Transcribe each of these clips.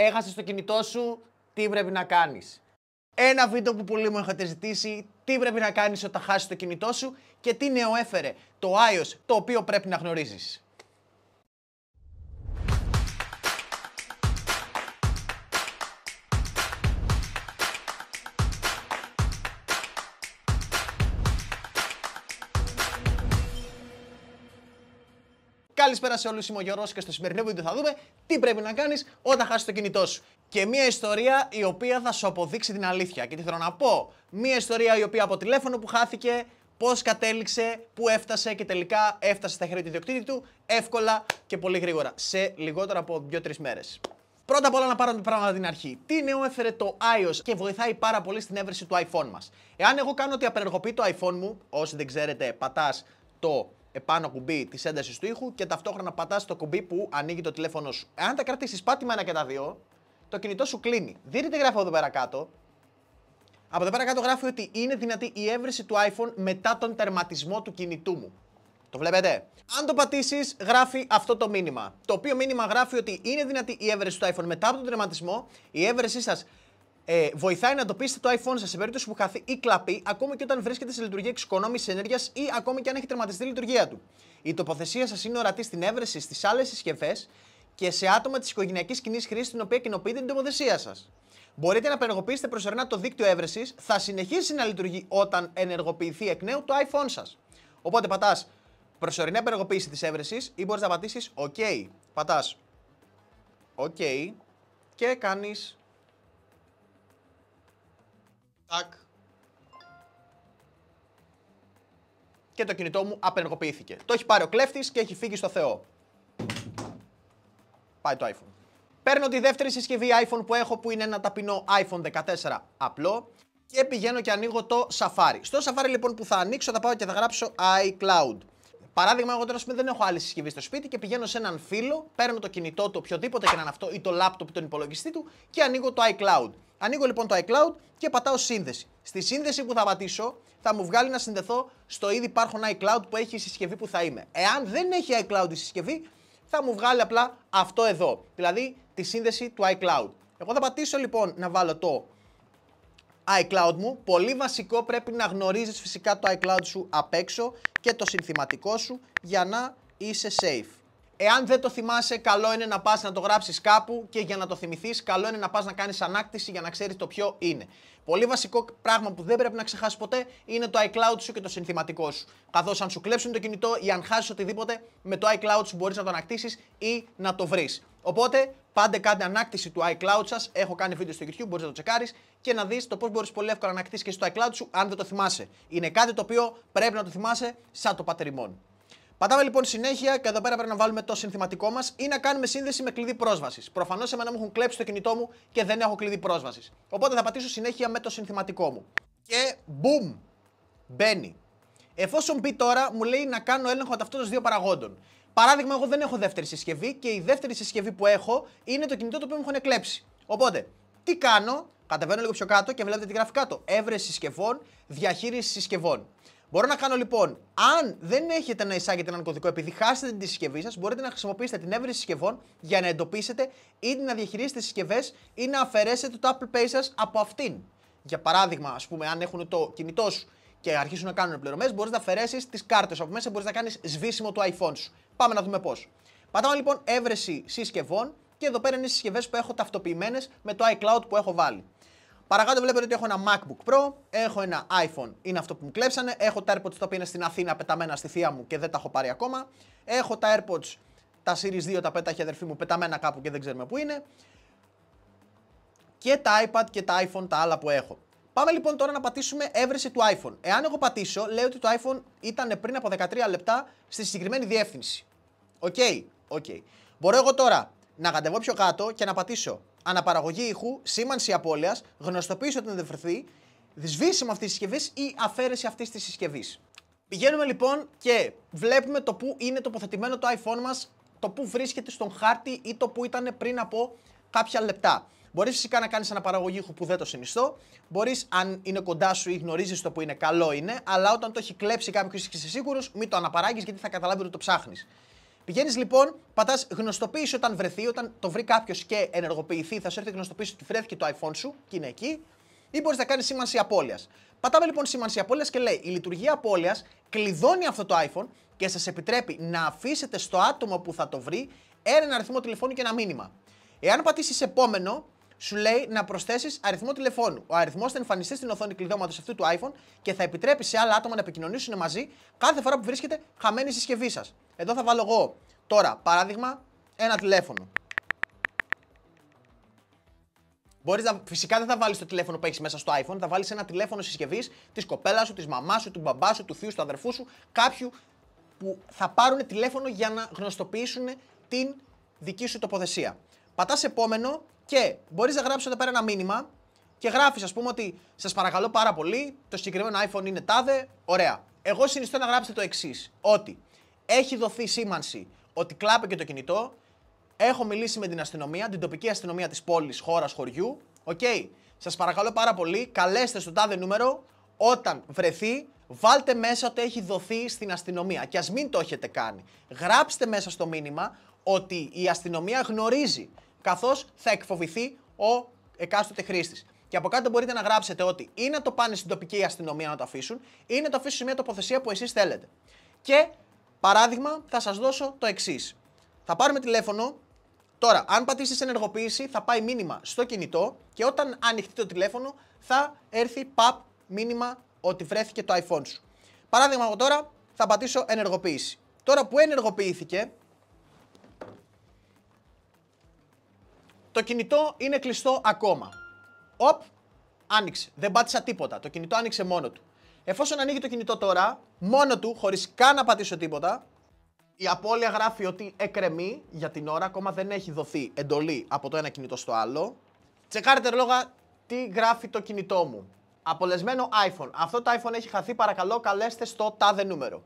έχασες το κινητό σου, τι πρέπει να κάνεις. Ένα βίντεο που πολλοί μου έχετε ζητήσει, τι πρέπει να κάνεις όταν χάσεις το κινητό σου και τι νέο έφερε το iOS, το οποίο πρέπει να γνωρίζεις. Καλησπέρα σε όλους, είμαι ο Γιώργος και στο σημερινό βίντεο θα δούμε τι πρέπει να κάνεις όταν χάσεις το κινητό σου. Και μια ιστορία η οποία θα σου αποδείξει την αλήθεια. Και τι θέλω να πω, μια ιστορία η οποία από τηλέφωνο που χάθηκε, πώς κατέληξε, πού έφτασε και τελικά έφτασε στα χέρια του ιδιοκτήτη του εύκολα και πολύ γρήγορα, σε λιγότερο από 2-3 μέρες. Πρώτα απ' όλα να πάρουμε το πράγμα από την αρχή. Τι νέο έφερε το iOS και βοηθάει πάρα πολύ στην έβρεση του iPhone μας. Εάν εγώ κάνω ότι απενεργοποιεί το iPhone μου, όσοι δεν ξέρετε, πατάς το επάνω κουμπί της έντασης του ήχου και ταυτόχρονα πατάς το κουμπί που ανοίγει το τηλέφωνο σου. Εάν τα κρατήσεις πάτημα ένα και τα δύο, το κινητό σου κλείνει. Δείτε τι γράφει εδώ πέρα κάτω. Από εδώ πέρα κάτω γράφει ότι είναι δυνατή η έβρεση του iPhone μετά τον τερματισμό του κινητού μου. Το βλέπετε. Αν το πατήσεις, γράφει αυτό το μήνυμα. Το οποίο μήνυμα γράφει ότι είναι δυνατή η έβρεση του iPhone μετά από τον τερματισμό. Η έβρεσή σας βοηθάει να εντοπίσετε το iPhone σας σε περίπτωση που χαθεί ή κλαπεί, ακόμη και όταν βρίσκεται σε λειτουργία εξοικονόμησης ενέργειας ή ακόμη και αν έχει τερματιστεί η λειτουργία του. Η τοποθεσία σας είναι ορατή στην έβρεση στις άλλες συσκευές και σε άτομα της οικογενειακής κοινής χρήσης, στην οποία κοινοποιείτε την τοποθεσία σας. Μπορείτε να απενεργοποιήσετε προσωρινά το δίκτυο έβρεσης, θα συνεχίσει να λειτουργεί όταν ενεργοποιηθεί εκ νέου το iPhone σας. Οπότε πατάς προσωρινή απενεργοποίηση της έβρεσης ή μπορείς να πατήσεις OK. Πατάς OK και κάνεις τάκ. Και το κινητό μου απενεργοποιήθηκε. Το έχει πάρει ο κλέφτης και έχει φύγει στο Θεό. Πάει το iPhone. Παίρνω τη δεύτερη συσκευή iPhone που έχω, που είναι ένα ταπεινό iPhone 14 απλό, και πηγαίνω και ανοίγω το Safari. Στο Safari λοιπόν που θα ανοίξω θα πάω και θα γράψω iCloud. Παράδειγμα, εγώ τώρα δεν έχω άλλη συσκευή στο σπίτι και πηγαίνω σε έναν φίλο, παίρνω το κινητό του, οποιοδήποτε και να είναι αυτό, ή το laptop ή τον υπολογιστή του και ανοίγω το iCloud. Ανοίγω λοιπόν το iCloud και πατάω σύνδεση. Στη σύνδεση που θα πατήσω θα μου βγάλει να συνδεθώ στο ήδη υπάρχον iCloud που έχει η συσκευή που θα είμαι. Εάν δεν έχει iCloud η συσκευή, θα μου βγάλει απλά αυτό εδώ, δηλαδή τη σύνδεση του iCloud. Εγώ θα πατήσω λοιπόν να βάλω το iCloud μου. Πολύ βασικό, πρέπει να γνωρίζεις φυσικά το iCloud σου απ' έξω και το συνθηματικό σου για να είσαι safe. Εάν δεν το θυμάσαι, καλό είναι να πας να το γράψεις κάπου και για να το θυμηθείς, καλό είναι να πας να κάνεις ανάκτηση για να ξέρεις το ποιο είναι. Πολύ βασικό πράγμα που δεν πρέπει να ξεχάσεις ποτέ είναι το iCloud σου και το συνθηματικό σου. Καθώς αν σου κλέψουν το κινητό ή αν χάσεις οτιδήποτε, με το iCloud σου μπορείς να το ανακτήσεις ή να το βρεις. Οπότε, πάντε κάντε ανάκτηση του iCloud σας. Έχω κάνει βίντεο στο YouTube, μπορείς να το τσεκάρεις και να δεις το πώς μπορείς πολύ εύκολα να ανακτήσεις και στο iCloud σου αν δεν το θυμάσαι. Είναι κάτι το οποίο πρέπει να το θυμάσαι σαν το πατεριμόν. Πατάμε λοιπόν συνέχεια και εδώ πέρα πρέπει να βάλουμε το συνθηματικό μας ή να κάνουμε σύνδεση με κλειδί πρόσβασης. Προφανώς εμένα μου έχουν κλέψει το κινητό μου και δεν έχω κλειδί πρόσβασης. Οπότε θα πατήσω συνέχεια με το συνθηματικό μου. Και boom! Μπαίνει. Εφόσον μπει τώρα, μου λέει να κάνω έλεγχο αυτών των δύο παραγόντων. Παράδειγμα, εγώ δεν έχω δεύτερη συσκευή και η δεύτερη συσκευή που έχω είναι το κινητό το οποίο μου έχουν κλέψει. Οπότε, τι κάνω, κατεβαίνω λίγο πιο κάτω και βλέπετε τι γράφει κάτω. Έβρεση συσκευών, διαχείριση συσκευών. Μπορώ να κάνω λοιπόν, αν δεν έχετε να εισάγετε έναν κωδικό επειδή χάσετε τη συσκευή σας, μπορείτε να χρησιμοποιήσετε την έβρεση συσκευών για να εντοπίσετε ή να διαχειρίσετε συσκευές ή να αφαιρέσετε το Apple Pay σας από αυτήν. Για παράδειγμα, ας πούμε, αν έχουν το κινητό σου και αρχίσουν να κάνουν πληρωμές, μπορείς να αφαιρέσεις τις κάρτες από μέσα, μπορείς να κάνεις σβήσιμο του iPhone σου. Πάμε να δούμε πώς. Πατάμε λοιπόν έβρεση συσκευών και εδώ πέρα είναι οι συσκευές που έχω ταυτοποιημένες με το iCloud που έχω βάλει. Παρακάτω βλέπετε ότι έχω ένα MacBook Pro, έχω ένα iPhone, είναι αυτό που μου κλέψανε, έχω τα AirPods τα οποία είναι στην Αθήνα πεταμένα στη θεία μου και δεν τα έχω πάρει ακόμα, έχω τα AirPods, τα Series 2 τα πέταχε η αδερφή μου πεταμένα κάπου και δεν ξέρουμε πού είναι, και τα iPad και τα iPhone τα άλλα που έχω. Πάμε λοιπόν τώρα να πατήσουμε έβρεση του iPhone. Εάν εγώ πατήσω, λέει ότι το iPhone ήταν πριν από 13 λεπτά στη συγκεκριμένη διεύθυνση. Οκ. Μπορώ εγώ τώρα να κατεβώ πιο κάτω και να πατήσω αναπαραγωγή ήχου, σήμανση απώλειας, γνωστοποίηση ότι είναι δευρεθεί, σβήσιμο αυτής της συσκευής ή αφαίρεση αυτής της συσκευής. Πηγαίνουμε λοιπόν και βλέπουμε το που είναι τοποθετημένο το iPhone μας, το που βρίσκεται στον χάρτη ή το που ήταν πριν από κάποια λεπτά. Μπορείς φυσικά να κάνεις αναπαραγωγή ήχου που δεν το συνιστώ. Μπορείς, αν είναι κοντά σου ή γνωρίζεις το που είναι, καλό είναι, αλλά όταν το έχει κλέψει κάποιος και είσαι σίγουρος, μην το αναπαράγεις γιατί θα καταλάβει ότι το ψάχνεις. Πηγαίνεις λοιπόν, πατάς γνωστοποίηση όταν βρεθεί, όταν το βρει κάποιος και ενεργοποιηθεί, θα σου έρθει γνωστοποίηση ότι βρέθηκε το iPhone σου και είναι εκεί, ή μπορείς να κάνεις σήμανση απώλειας. Πατάμε λοιπόν σήμανση απώλειας και λέει: η λειτουργία απώλειας κλειδώνει αυτό το iPhone και σας επιτρέπει να αφήσετε στο άτομο που θα το βρει έναν αριθμό τηλεφώνου και ένα μήνυμα. Εάν πατήσεις επόμενο, σου λέει να προσθέσεις αριθμό τηλεφώνου. Ο αριθμός θα εμφανιστεί στην οθόνη κλειδώματος αυτού του iPhone και θα επιτρέπει σε άλλα άτομα να επικοινωνήσουν μαζί κάθε φορά που βρίσκεται χαμένη η συσκευή σας. Εδώ θα βάλω εγώ τώρα, παράδειγμα, ένα τηλέφωνο. Φυσικά δεν θα βάλεις το τηλέφωνο που έχεις μέσα στο iPhone, θα βάλεις ένα τηλέφωνο συσκευής της κοπέλας σου, της μαμάς σου, του μπαμπά σου, του θείου σου, του αδερφού σου, κάποιου που θα πάρουν τηλέφωνο για να γνωστοποιήσουν την δική σου τοποθεσία. Πατάς επόμενο και μπορείς να γράψεις εδώ πέρα ένα μήνυμα και γράφεις, ας πούμε, ότι σας παρακαλώ πάρα πολύ, το συγκεκριμένο iPhone είναι τάδε, ωραία. Εγώ συνιστώ να γράψετε το εξής, ότι έχει δοθεί σήμανση ότι κλάπηκε το κινητό, έχω μιλήσει με την αστυνομία, την τοπική αστυνομία της πόλης, χώρας, χωριού, σας παρακαλώ πάρα πολύ, καλέστε στο τάδε νούμερο, όταν βρεθεί, βάλτε μέσα ότι έχει δοθεί στην αστυνομία και ας μην το έχετε κάνει. Γράψτε μέσα στο μήνυμα ότι η αστυνομία γνωρίζει, καθώς θα εκφοβηθεί ο εκάστοτε χρήστης. Και από κάτω μπορείτε να γράψετε ότι ή να το πάνε στην τοπική αστυνομία να το αφήσουν ή να το αφήσουν σε μια τοποθεσία που εσείς θέλετε. Και παράδειγμα θα σας δώσω το εξής. Θα πάρουμε τηλέφωνο. Τώρα, αν πατήσεις ενεργοποίηση, θα πάει μήνυμα στο κινητό και όταν ανοιχτεί το τηλέφωνο θα έρθει μήνυμα ότι βρέθηκε το iPhone σου. Παράδειγμα, εγώ τώρα θα πατήσω ενεργοποίηση. Τώρα που ενεργοποιήθηκε, το κινητό είναι κλειστό ακόμα. Άνοιξε. Δεν πάτησα τίποτα. Το κινητό άνοιξε μόνο του. Εφόσον ανοίγει το κινητό τώρα, μόνο του, χωρίς καν να πατήσω τίποτα, η απώλεια γράφει ότι εκκρεμεί για την ώρα, ακόμα δεν έχει δοθεί εντολή από το ένα κινητό στο άλλο. Τσεκάρετε ρολόγα τι γράφει το κινητό μου. Απολεσμένο iPhone. Αυτό το iPhone έχει χαθεί, παρακαλώ καλέστε στο τάδε νούμερο.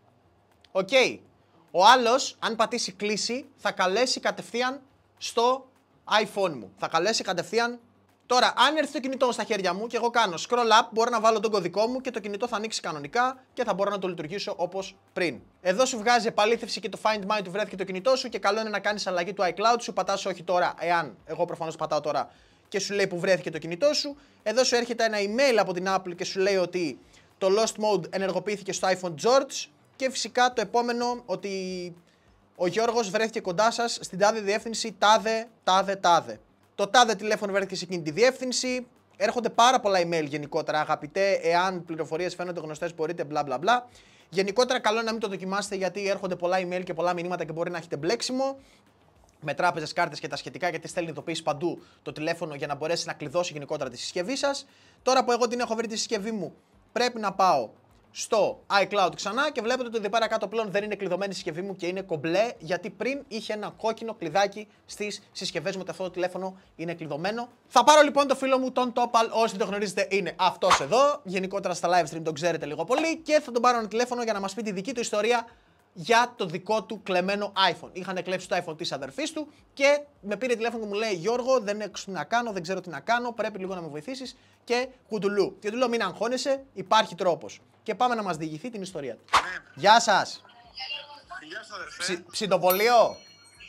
Ο άλλος, αν πατήσει κλείσει, θα καλέσει κατευθείαν στο iPhone μου. Θα καλέσει κατευθείαν. Τώρα, αν έρθει το κινητό στα χέρια μου και εγώ κάνω scroll up, μπορώ να βάλω τον κωδικό μου και το κινητό θα ανοίξει κανονικά και θα μπορώ να το λειτουργήσω όπως πριν. Εδώ σου βγάζει επαλήθευση και το Find My του βρέθηκε το κινητό σου και καλό είναι να κάνεις αλλαγή του iCloud σου. Πατάς όχι τώρα, εάν εγώ προφανώς πατάω τώρα και σου λέει που βρέθηκε το κινητό σου. Εδώ σου έρχεται ένα email από την Apple και σου λέει ότι το Lost Mode ενεργοποιήθηκε στο iPhone George και φυσικά το επόμενο ότι ο Γιώργος βρέθηκε κοντά σας στην τάδε διεύθυνση τάδε. Το τάδε τηλέφωνο βρέθηκε σε εκείνη τη διεύθυνση. Έρχονται πάρα πολλά email γενικότερα. Αγαπητέ, εάν πληροφορίες φαίνονται γνωστές, μπορείτε μπλα μπλα μπλα. Γενικότερα, καλό είναι να μην το δοκιμάσετε γιατί έρχονται πολλά email και πολλά μηνύματα και μπορεί να έχετε μπλέξιμο με τράπεζες, κάρτες και τα σχετικά, γιατί στέλνει ειδοποίηση παντού το τηλέφωνο για να μπορέσει να κλειδώσει γενικότερα τη συσκευή σας. Τώρα που εγώ την έχω βρει τη συσκευή μου, πρέπει να πάω στο iCloud ξανά και βλέπετε ότι εδώ πέρα κάτω πλέον δεν είναι κλειδωμένη η συσκευή μου και είναι κομπλέ, γιατί πριν είχε ένα κόκκινο κλειδάκι στις συσκευές μου ότι αυτό το τηλέφωνο είναι κλειδωμένο. Θα πάρω λοιπόν το φίλο μου τον Topal, όσοι δεν το γνωρίζετε είναι αυτός εδώ, γενικότερα στα live stream τον ξέρετε λίγο πολύ, και θα τον πάρω ένα τηλέφωνο για να μας πει τη δική του ιστορία για το δικό του κλεμμένο iPhone. Είχαν κλέψει το iPhone της αδερφής του και με πήρε τηλέφωνο και μου λέει: Γιώργο, δεν έχω τι να κάνω, δεν ξέρω τι να κάνω, πρέπει λίγο να με βοηθήσεις και κουντουλού. Και του λέω: μην αγχώνεσαι, υπάρχει τρόπος. Και πάμε να μας διηγηθεί την ιστορία του. Γεια σας. Γεια σας, αδερφέ. Ψητοπολείο.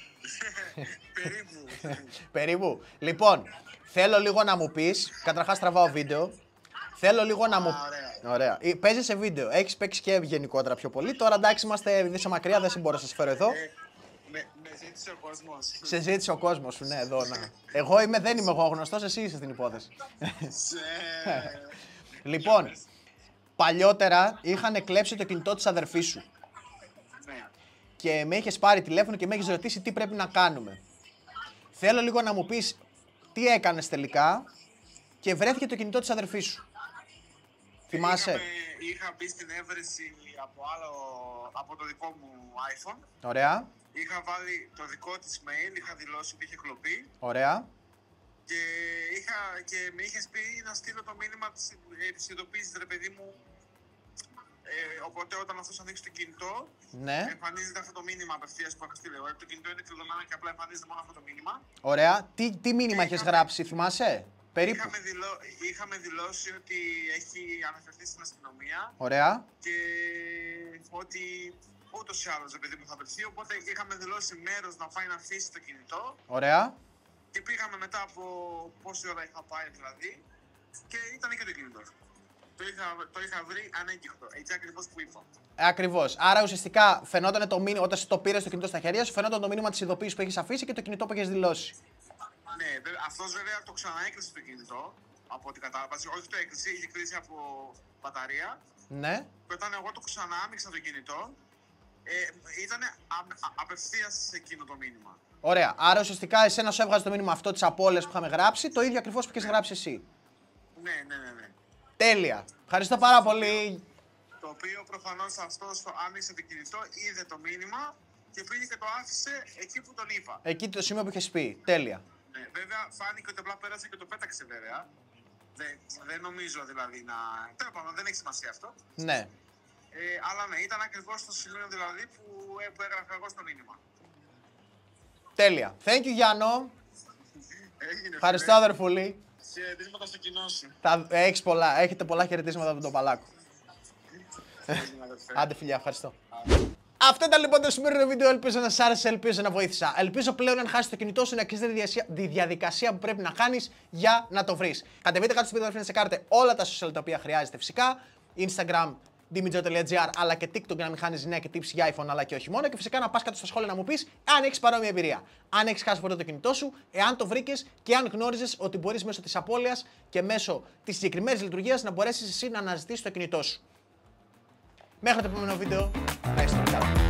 Περίπου. Περίπου. Λοιπόν, θέλω λίγο να μου πεις, καταρχάς τραβάω βίντεο. Θέλω λίγο να μου. Ωραία. Παίζει σε βίντεο. Έχεις παίξει και γενικότερα πιο πολύ. Τώρα εντάξει, επειδή είσαι μακριά, δεν μπορώ να σας φέρω εδώ. Με ζήτησε ο κόσμος. Σε ζήτησε ο κόσμος σου, ναι, εδώ να. Δεν είμαι εγώ γνωστός, εσύ είσαι στην υπόθεση. Λοιπόν, παλιότερα είχαν κλέψει το κινητό της αδερφής σου. Και με είχες πάρει τηλέφωνο και με έχεις ρωτήσει τι πρέπει να κάνουμε. Θέλω λίγο να μου πεις τι έκανες τελικά και βρέθηκε το κινητό της αδερφής σου. Θυμάσαι? Είχα μπει στην έβρεση από το δικό μου iPhone. Ωραία. Είχα βάλει το δικό της mail, είχα δηλώσει ότι είχε κλοπεί. Ωραία. Και με είχες πει να στείλω το μήνυμα της ειδοποίησης, ρε παιδί μου. Οπότε όταν αυτός ανοίξει το κινητό, ναι, εμφανίζεται αυτό το μήνυμα απευθείας που είχα στείλει. Το κινητό είναι κλειδωμένο και απλά εμφανίζεται μόνο αυτό το μήνυμα. Ωραία. Τι μήνυμα έχεις γράψει, θυμάσαι? Περίπου. Είχαμε δηλώσει ότι έχει αναφερθεί στην αστυνομία. Ωραία. Και ούτως ή άλλως επειδή μου θα βρεθεί. Οπότε είχαμε δηλώσει μέρος να πάει να αφήσει το κινητό. Ωραία. Και πήγαμε μετά από πόση ώρα είχα πάει δηλαδή. Και ήταν και το κινητό. Το είχα βρει ανέγκυχτο, έτσι ακριβώς που είπα. Ακριβώς. Άρα ουσιαστικά φαινόταν το μήνυμα, όταν το πήρες το κινητό στα χέρια σου, φαινόταν το μήνυμα της ειδοποίησης που έχεις αφήσει και το κινητό που έχεις δηλώσει. Ναι, αυτός βέβαια το ξαναέκλεισε το κινητό. Από ό,τι κατάλαβα. Όχι το έκλεισε, είχε κλείσει από μπαταρία. Ναι. Και όταν εγώ το ξανά-άνοιξα το κινητό, ήταν απευθείας σε εκείνο το μήνυμα. Ωραία. Άρα ουσιαστικά εσένα σου έβγαζε το μήνυμα αυτό της απώλειας που είχαμε γράψει, το ίδιο ακριβώς που έχεις γράψει εσύ. Ναι. Τέλεια. Ευχαριστώ πάρα πολύ. Το οποίο προφανώς αυτός το άνοιξε το κινητό, είδε το μήνυμα και πήγε και το άφησε εκεί που τον είπα. Εκεί το σημείο που είχες πει. Τέλεια. Ναι, βέβαια φάνηκε ότι απλά πέρασε και το πέταξε βέβαια. Δεν νομίζω δηλαδή να. Τέλος πάντων, δεν έχει σημασία αυτό. Ναι. Αλλά ναι, ήταν ακριβώς στο σημείο δηλαδή που έγραφα εγώ στο μήνυμα. Τέλεια. Thank you, Γιάννο. Ευχαριστώ, αδερφούλη. Χαιρετίσματα στο κοινό σου. Έχετε πολλά χαιρετίσματα από τον Παλάκο. Άντε φιλιά, ευχαριστώ. Αυτό ήταν λοιπόν το σημερινό βίντεο. Ελπίζω να σας άρεσε, ελπίζω να βοήθησα. Ελπίζω πλέον αν χάσεις το κινητό σου να ξέρεις τη διαδικασία που πρέπει να κάνεις για να το βρεις. Κατεβείτε κάτω στο βίντεο να τσεκάρετε όλα τα social τα οποία χρειάζεται φυσικά. Instagram, dimijo.gr αλλά και TikTok για να μην χάνεις νέα και tips για iPhone αλλά και όχι μόνο. Και φυσικά να πας κάτω στα σχόλια να μου πεις αν έχεις παρόμοια εμπειρία. Αν έχεις χάσει ποτέ το κινητό σου, εάν το βρήκες και αν γνώριζες ότι μπορείς μέσω της απώλειας και μέσω της συγκεκριμένης λειτουργίας να μπορέσεις εσύ να αναζητήσεις το κινητό σου. Μέχρι το επόμενο βίντεο, να είστε καλά.